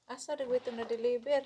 Asa rin ito na-deliver?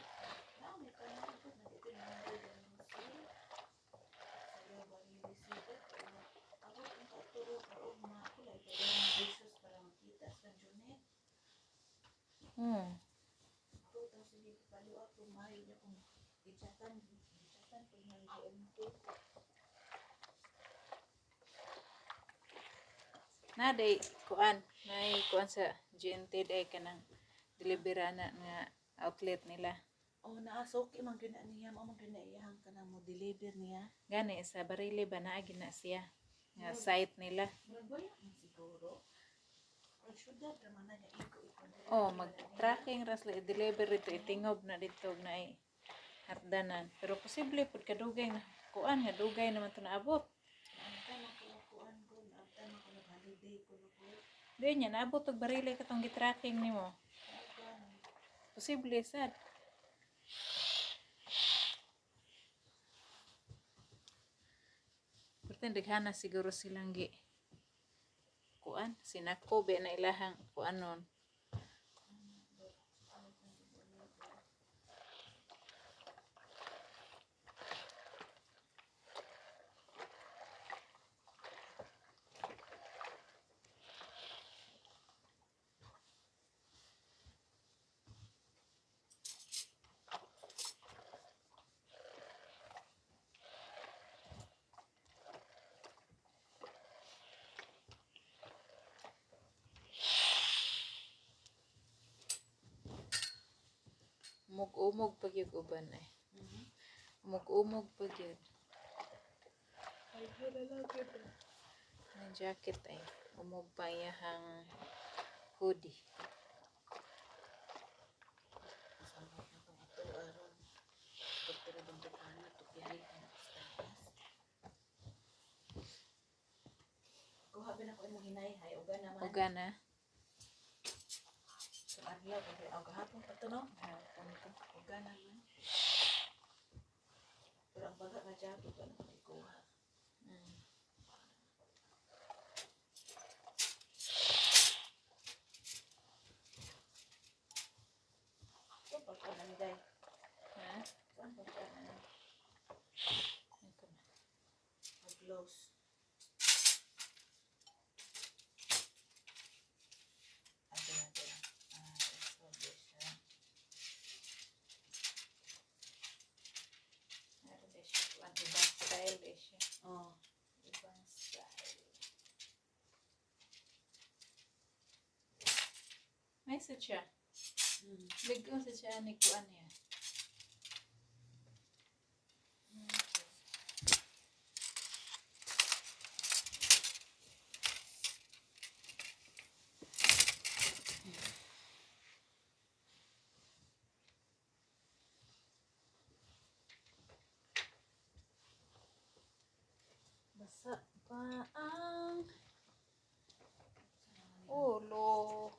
Na day kuan sa GNT day kanang deliverana nga outlet nila. Oh, naasoki man gyud niya, mo man gyud na iyang kanang mo deliver niya. Gani sa Barili ba naa gina siya nga site nila. Murag siguro. Or syudad ra man nga iko. Oh, mag-tracking rasli deliver ito itingob na dito na ay hardanan. Pero posible pud kadugay na kuan nga dugay naman to naabot. Di niya, naabot og Barili katong gitracking nimo. Posible sad. Pero daghana siguro silang kuan, sinakobe na ilahang kuanon. Umog-umog pag yung uban eh. Umog-umog pag yun. Ay, lalaki ba? Ang jacket ay umog pa iyahang hoodie. Samot na itong ato aron. Pagtira bang bukana ito piyalit na status. Kuha ba na ko imong hinay-hay. Uga naman. Uga na. Adlaw kasi gahapon pa to no. Uga naman. Pero ang baga nga jacket pa na ikuha. Saan pa ka nanday? Ha? Saan pa ka nanday? Ito na. Mag-glows. Oh. Ibang style. May sa siya. Bigong sa siya ni kuan niya. Basa pa ang ulo.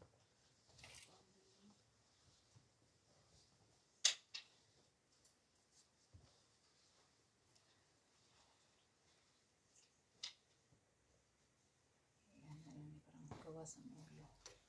Ayan, parang gawas ang ulo.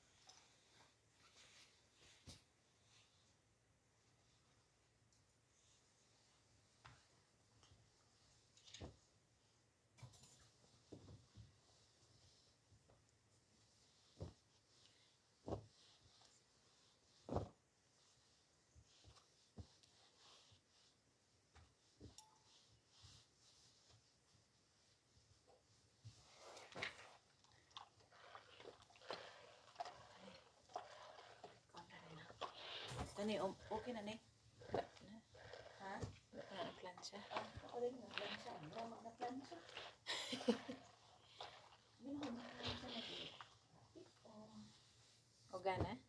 Kani, okay na ni? Ha? Plansya. Ako rin na-plansya. Ang drama na-plansya. Hindi na ako na-plansya na. Uga na?